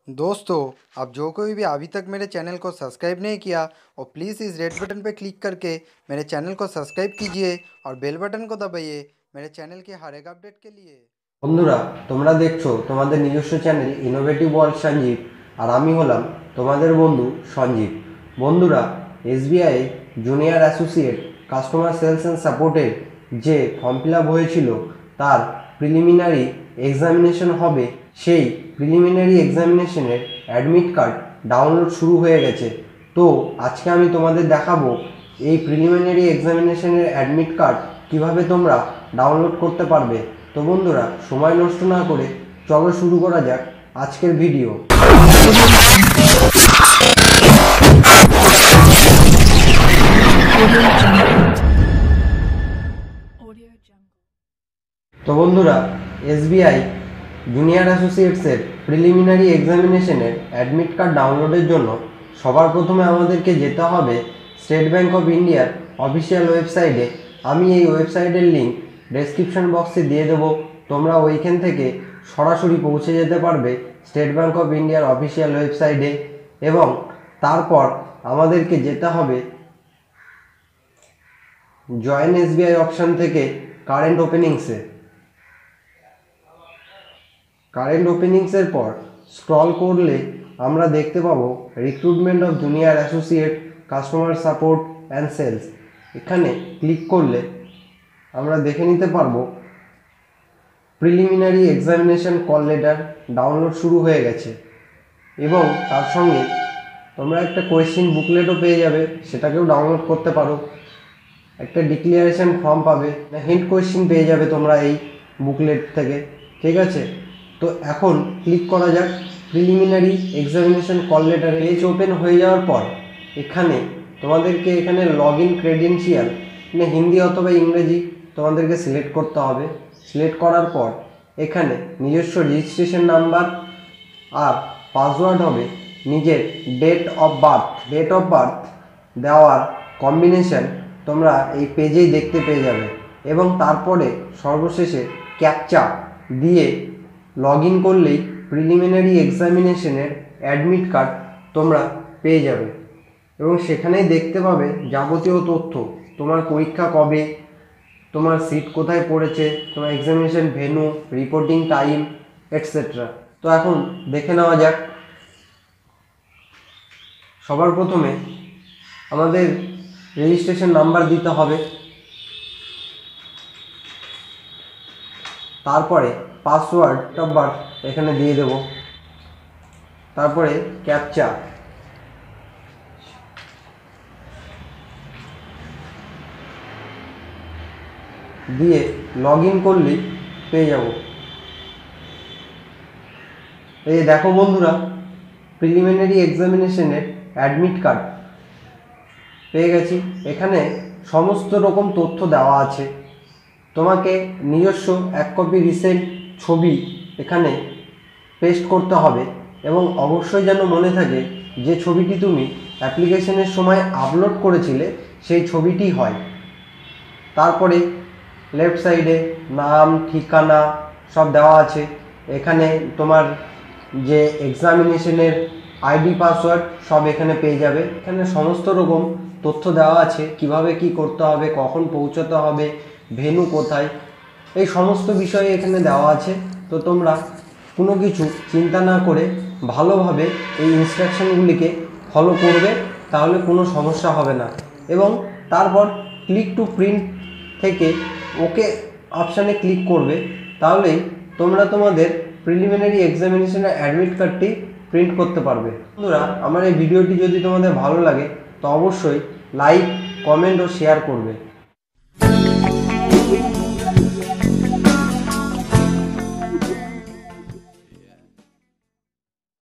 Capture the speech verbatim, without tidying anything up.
दोस्तों, आप जो कोई भी अभी तक मेरे चैनल को सब्सक्राइब नहीं किया और प्लीज़ इस रेड बटन पर क्लिक करके मेरे चैनल को सब्सक्राइब कीजिए और बेल बटन को दबाइए मेरे चैनल के हर एक अपडेट के लिए। বন্ধুরা, তোমরা দেখছো তোমাদের নিজস্ব চ্যানেল ইনোভেটিভ ওয়ার্ল্ড সঞ্জীব, আর আমি হলাম তোমাদের বন্ধু সঞ্জীব। বন্ধুরা, SBI junior associate customer sales and সাপোর্টের যে ফর্ম ফিল আপ হয়েছিল তার প্রিলিমিনারি এক্সামিনেশন হবে, সেই প্রিলিমিনারি এক্সামিনেশনের অ্যাডমিট কার্ড ডাউনলোড শুরু হয়ে গেছে। তো আজকে আমি তোমাদের দেখাবো এই প্রিলিমিনারি এক্সামিনেশনের অ্যাডমিট কার্ড কিভাবে তোমরা ডাউনলোড করতে পারবে। তো বন্ধুরা, সময় নষ্ট না করে চলো শুরু করা যাক আজকের ভিডিও। তো বন্ধুরা, এসবিআই জুনিয়র অ্যাসোসিয়েটসের প্রিলিমিনারি এক্সামিনেশনের অ্যাডমিট কার্ড ডাউনলোডের জন্য সবার প্রথমে আমাদেরকে যেতে হবে স্টেট ব্যাঙ্ক অফ ইন্ডিয়ার অফিসিয়াল ওয়েবসাইটে। আমি এই ওয়েবসাইটের লিঙ্ক ডেসক্রিপশন বক্সে দিয়ে দেবো, তোমরা ওইখান থেকে সরাসরি পৌঁছে যেতে পারবে স্টেট ব্যাঙ্ক অফ ইন্ডিয়ার অফিসিয়াল ওয়েবসাইটে। এবং তারপর আমাদেরকে যেতে হবে জয়েন এসবিআই অপশান থেকে কারেন্ট ওপেনিংসে। কারেন্ট ওপেনিংসের পর স্ক্রল করলে আমরা দেখতে পাবো recruitment of junior associate customer support and sales. এখানে ক্লিক করলে আমরা দেখে নিতে পারবো preliminary examination call letter download শুরু হয়ে গেছে, এবং তার সঙ্গে তোমরা একটা কোয়েশ্চেন বুকলেটও পেয়ে যাবে, সেটাকেও ডাউনলোড করতে পারো। একটা ডিক্লারেশন ফর্ম পাবে, হিন্ট কোয়েশ্চেন পেয়ে যাবে তোমরা এই বুকলেট থেকে। ঠিক আছে, তো এখন ক্লিক করা যাক preliminary examination call letter. Page open হয়ে যাওয়ার পর এখানে তোমাদেরকে এখানে লগ ইন ক্রেডেনশিয়াল মানে হিন্দি অথবা ইংরেজি তোমাদেরকে সিলেক্ট করতে হবে। সিলেক্ট করার পর এখানে নিজস্ব রেজিস্ট্রেশন নাম্বার আর পাসওয়ার্ড হবে নিজের date of birth. Date of birth দেওয়ার কম্বিনেশন তোমরা এই পেজেই দেখতে পেয়ে যাবে, এবং তারপরে সর্বশেষে ক্যাপচা দিয়ে লগ ইন করলেই প্রিলিমিনারি এক্সামিনেশনের অ্যাডমিট কার্ড তোমরা পেয়ে যাবে। এবং সেখানেই দেখতে পাবে যাবতীয় তথ্য, তোমার পরীক্ষা কবে, তোমার সিট কোথায় পড়েছে, তোমার examination venue, reporting time etcetera. তো এখন দেখে নেওয়া যাক। সবার প্রথমে আমাদের রেজিস্ট্রেশন নাম্বার দিতে হবে, তারপরে পাসওয়ার্ড অফ বার্থ এখানে দিয়ে দেব, তারপরে ক্যাপচা, দিয়ে লগ ইন করলেই পেয়ে যাব। এই দেখো বন্ধুরা, প্রিলিমিনারি এক্সামিনেশনের অ্যাডমিট কার্ড পেয়ে গেছি। এখানে সমস্ত রকম তথ্য দেওয়া আছে। তোমাকে নিজস্ব এক কপি রিসেন্ট ছবি এখানে পেস্ট করতে হবে, এবং অবশ্যই যেন মনে থাকে যে ছবিটি তুমি অ্যাপ্লিকেশনের সময় আপলোড করেছিলে সেই ছবিটি হয়। তারপরে লেফট সাইডে নাম, ঠিকানা সব দেওয়া আছে। এখানে তোমার যে এক্সামিনেশনের আইডি, পাসওয়ার্ড সব এখানে পেয়ে যাবে। এখানে সমস্ত রকম তথ্য দেওয়া আছে, কিভাবে কি করতে হবে, কখন পৌঁছাতে হবে, ভেন্যু কোথায়, এই সমস্ত বিষয়ে এখানে দেওয়া আছে। তো তোমরা কোনো কিছু চিন্তা না করে ভালোভাবে এই ইনস্ট্রাকশনগুলিকে ফলো করবে, তাহলে কোনো সমস্যা হবে না। এবং তারপর ক্লিক টু প্রিন্ট থেকে ওকে অপশানে ক্লিক করবে, তাহলেই তোমরা তোমাদের প্রিলিমিনারি এক্সামিনেশনের অ্যাডমিট কার্ডটি প্রিন্ট করতে পারবে। বন্ধুরা, আমার এই ভিডিওটি যদি তোমাদের ভালো লাগে তো অবশ্যই লাইক, কমেন্ট ও শেয়ার করবে।